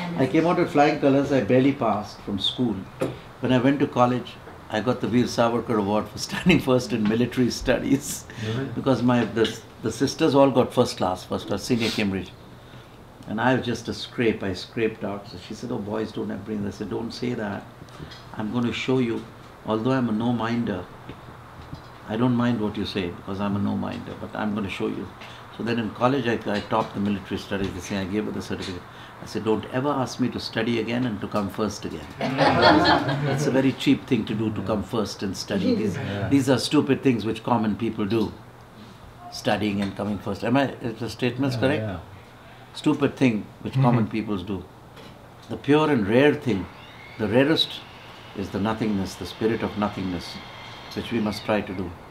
I came out with flying colors. I barely passed from school. When I went to college, I got the Veer Savarkar Award for standing first in military studies. Because the sisters all got first class, senior Cambridge. And I was just a scrape. I scraped out. So she said, "Oh, boys don't have brains." I said, "Don't say that. I'm going to show you. Although I'm a no-minder, I don't mind what you say because I'm a no-minder, but I'm going to show you." So then in college, I topped the military studies. They say I gave her the certificate. I said, "Don't ever ask me to study again and to come first again." It's a very cheap thing to do, to come first and study. These are stupid things which common people do. Studying and coming first. Is the statement correct? Yeah. Stupid thing which common people do. The pure and rare thing, the rarest, is the nothingness, the spirit of nothingness, which we must try to do.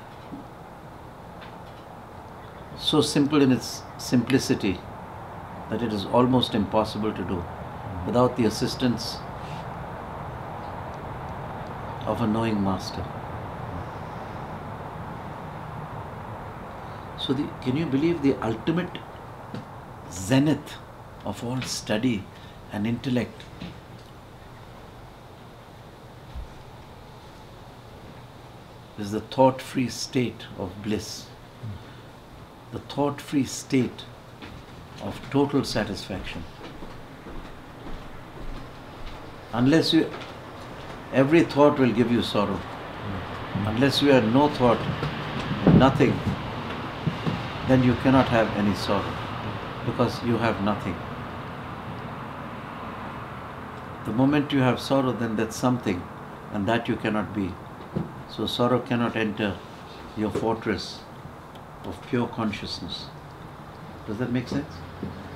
So simple in its simplicity that it is almost impossible to do without the assistance of a knowing master. So can you believe the ultimate zenith of all study and intellect is the thought-free state of bliss, the thought-free state of total satisfaction. Every thought will give you sorrow. Unless you have no thought, nothing, then you cannot have any sorrow, because you have nothing. The moment you have sorrow, then that's something, and that you cannot be. So sorrow cannot enter your fortress of pure consciousness. Does that make sense?